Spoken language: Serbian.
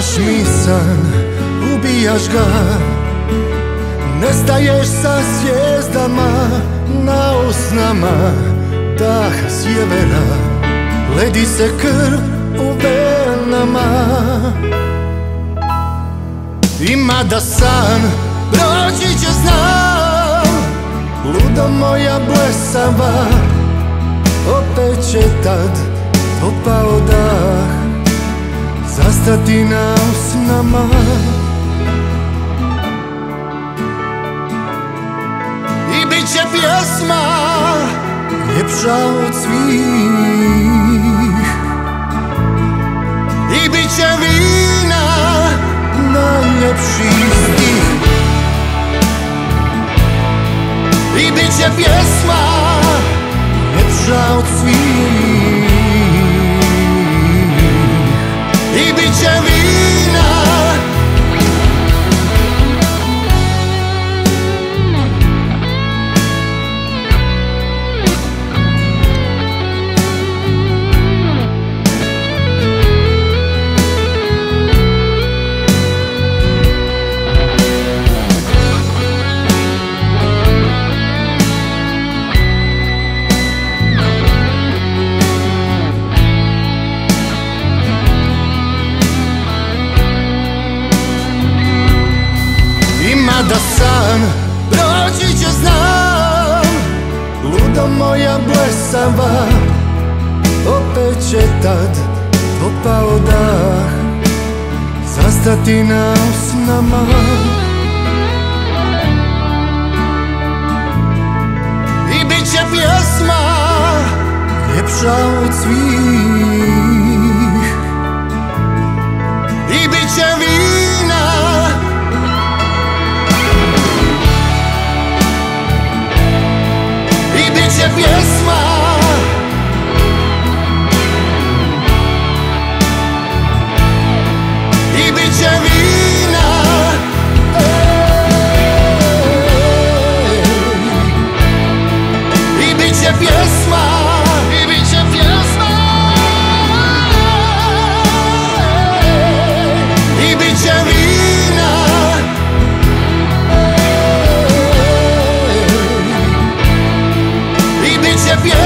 Daš mi san, ubijaš ga. Nestaješ sa zvijezdama na usnama. Dah sjevera, ledi se krv u venama. Ima da san proći će, znam. Luda moja blesava, opet će tad topao dah zastati na usnama. I bit će pjesma ljepša od svih. I bit će vina najljepši stih. I bit će pjesma ljepša od svih. I bit će vina. Da san proći će, znam. Luda moja blesava, opet će tad topao dah zastati na usnama. I bit će pjesma ljepša od svih. I bit će vina. I bit će pjesma. I bit će vina. I bit će pjesma. I bit će pjesma. I bit će vina. I bit će pjesma.